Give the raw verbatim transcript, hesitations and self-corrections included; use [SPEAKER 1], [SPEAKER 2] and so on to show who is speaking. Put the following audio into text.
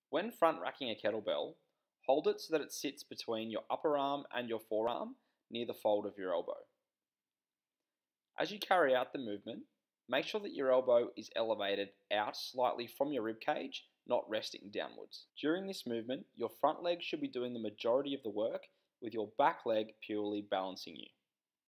[SPEAKER 1] When front racking a kettlebell, hold it so that it sits between your upper arm and your forearm near the fold of your elbow. As you carry out the movement, make sure that your elbow is elevated out slightly from your rib cage, not resting downwards. During this movement, your front leg should be doing the majority of the work, with your back leg purely balancing you.